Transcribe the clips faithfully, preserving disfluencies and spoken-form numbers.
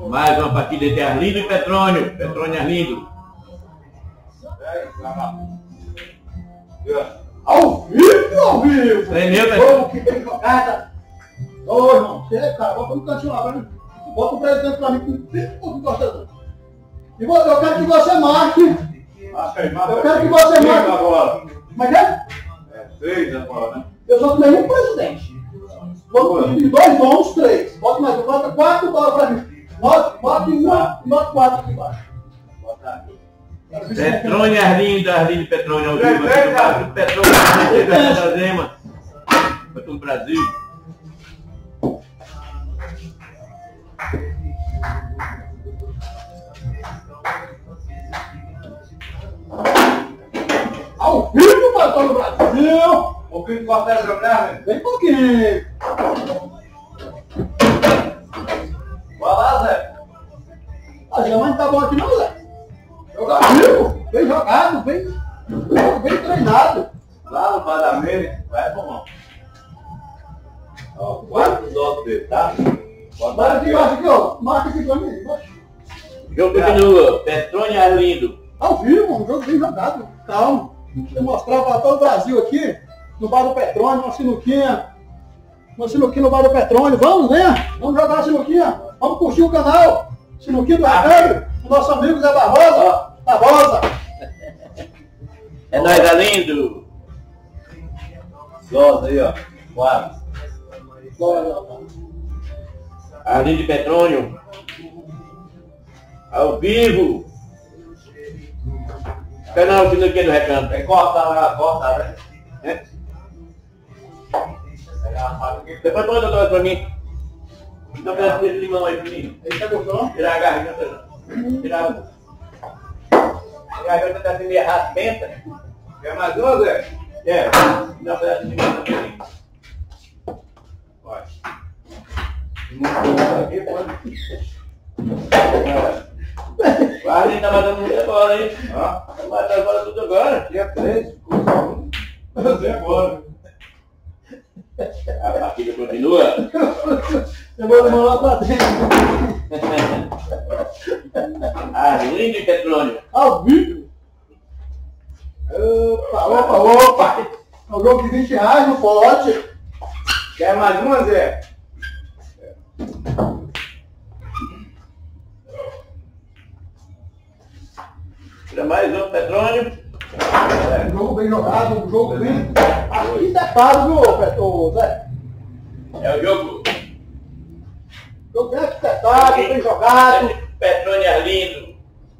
Mais uma partida entre Arlindo e Petrônio. Petrônio e Arlindo. Ao vivo, ao vivo! Tremeu, Petrônio. Ô, que tem jogada! Ô, irmão, você, cara, bota no cantinho lá, vai. Bota o presidente pra mim, que não tem pouco gostando. E eu quero que você marque. Eu quero que você marque. Como é que é? É, três agora, né? Eu só tenho um presidente. Vamos pedir dois bons, três. Bota mais, bota quatro bolas pra mim. Bota, bota uma e bota quatro aqui embaixo. Bota aqui. Petrônio e Arlindo, Arlindo e Petrônio ao vivo. Petrônio e da Zema. Para todo o Brasil. Ao vivo para todo o Brasil. Um pouquinho de quartel jogar, né? Bem pouquinho. Vai lá, Zé. A Gema não tá bom aqui não, Zé. Jogar vivo, bem jogado, bem, bem treinado. Lá no Badamene, vai, bom. Ó, quatro dos outros dele, tá? Bora aqui embaixo, aqui, ó. Marca aqui pra mim. Jogo continua. Petrônio e Arlindo. Ao vivo, um jogo bem jogado. Calma. Deixa eu mostrar para todo o Brasil aqui, no bar do Petrônio, uma sinuquinha. Uma sinuquinha no bar do Petrônio. Vamos, né? Vamos jogar a sinuquinha. Vamos curtir o canal. Sinuquinha do Arlindo. O nosso amigo Zé Barbosa. Barbosa. É nóis, Arlindo. Doze aí, ó. Quatro. Arlindo e Petrônio. Ao vivo. Canal Sinuquinha do Recanto. Tem que cortar lá, corta, né? É? Pegar a faca aqui. Depois põe outra pra mim. Dá um pedaço desse limão aí pra mim. Aí tá gostando? Tirar a garganta. Tirar a... A garganta tá assim meio raspenta. Quer mais uma, Zé? É. Dá um pedaço de limão pra mim. Vai. Aqui, pode. O Arlindo tá matando muito agora, hein? Ó. Tá matando agora tudo agora. Tinha três, um. Fazer agora. A partida continua. Eu vou mandar lá pra dentro. Arlindo e Petrônio. Ao vivo. Opa, opa, opa. É um jogo de vinte reais no pote. Quer mais uma, Zé? Tira mais um, Petrônio. É um jogo bem jogado, um jogo bem... Aqui é caro, viu, Petro, Zé? É o jogo. Jogo bem arquitetado, bem jogado. Petrônio e Arlindo.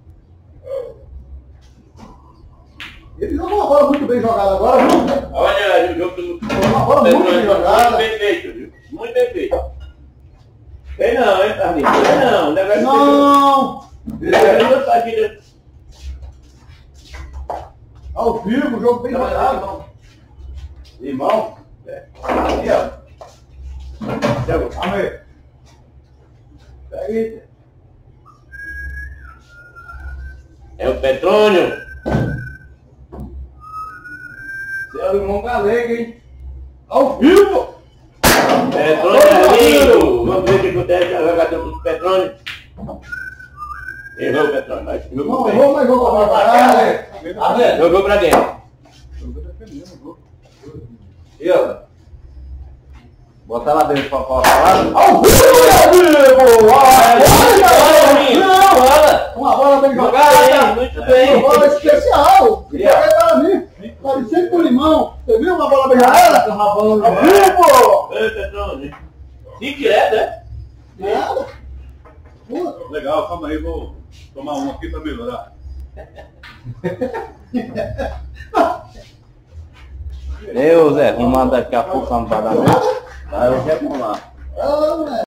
Ele jogou uma bola muito bem jogada agora, viu? Olha o jogo do Uma bola muito bem jogada. Muito bem feito, viu? Muito bem feito. Tem não, hein, Arlindo? Tem não. O negócio Não! é duas partidas. Ao vivo, jogo bem jogado. Limão? É. Aqui, ó. Jogo. Vamos aí. Pega aí. É o Petrônio. Você é o limão galego, hein? Ao vivo! Petrônio e Arlindo. Vamos ver o que acontece na jogadora do Petrônio. Errou o Petrônio, mas jogou Não, bem. errou, mas jogou pra caralho. Tá vendo? Jogou pra dentro. E ó. Bota lá dentro pra falar. Ao vivo, ao vivo! Arlindo, bola. Uma bola bem Bem, jogada. muito bem. Uma bola especial. Que joguei para mim. Parecia com limão. Você viu uma bola bem jogada? Uma bola ao vivo! Ei, Petrônio. Se quiser, né? Nada. Pô, Legal, calma aí, vou tomar um aqui pra melhorar. Eu, Zé, vamos mandar daqui a pouco lá no Badamene. Vai, eu quero tomar. ah,